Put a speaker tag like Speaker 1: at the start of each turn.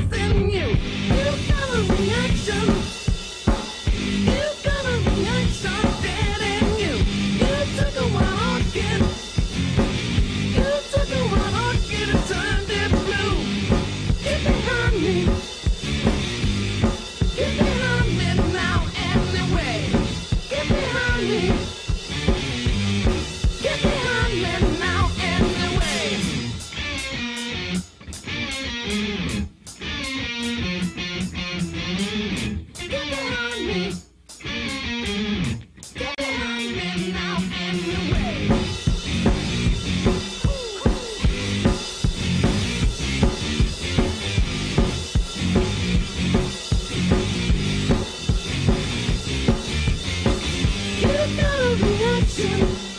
Speaker 1: chasing you. You got a reaction. You got a reaction dead in you. You took a wild orchid. You took a wild orchid and turned it blue. Get behind me. Get behind me now anyway. Get behind me. Get behind me now anyway. Get behind me. Get behind me now anyway. You got a reaction.